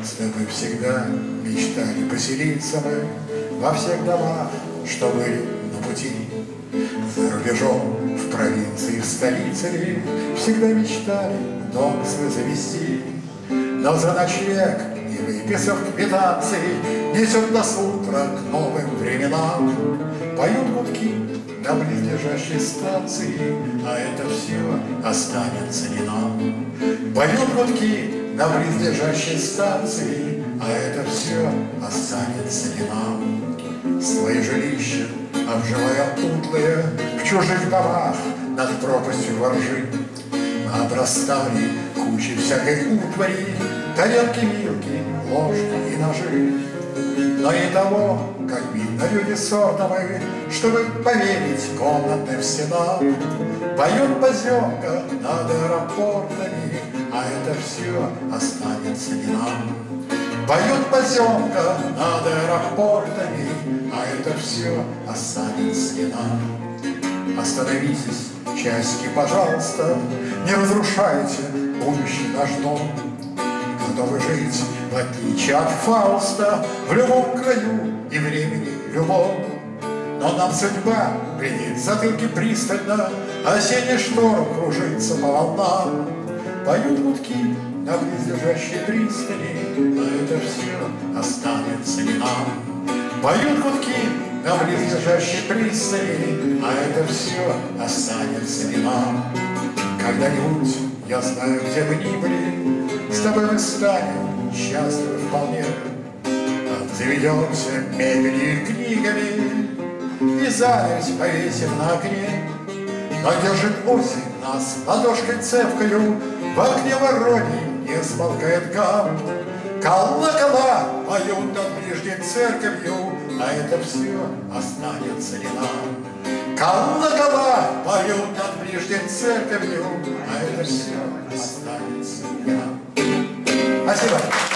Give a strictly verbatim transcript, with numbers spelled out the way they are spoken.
С тобой всегда мечтали поселиться мы во всех домах, что были на пути. За рубежом, в провинции, в столице ли всегда мечтали дом свой завести. Но за ночлег, не выписав квитанций, несет нас утро к новым временам. Поют гудки на близлежащей станции, а это все останется не нам. Поют гудки на близлежащей станции, а это все останется не нам. Свои жилища, обживая утлые, в чужих домах над пропастью воржи, обрастали кучей всякой утвари, тарелки, вилки, ложки и ножи. Но и того, как видно, люди сортовые, чтобы поверить комнатным стенам, поет поземка над аэропортами, а это все останется не нам. Поет поземка над аэропортами, а это все останется не нам. Остановитесь, часики, пожалуйста, не разрушайте будущий наш дом. Готовы жить, в отличие от Фауста, в любом краю и времени любом. Но нам судьба глядит в затылки пристально, осенний шторм кружится по волнам. Поют гудки на близлежащей пристани, а это все останется не нам. Поют гудки на близлежащей пристани, а это все останется не нам. Когда-нибудь, я знаю, где бы ни были, с тобой мы станем счастливы вполне. Обзаведемся мебелью и книгами, и занавес повесим на окне. Но держит осень нас ладошкой цепкою, в окне вороньей не смолкает гам. Колокола поют над ближней церковью, а это все останется не нам. Колокола поют над ближней церковью, а это все останется не нам. Спасибо.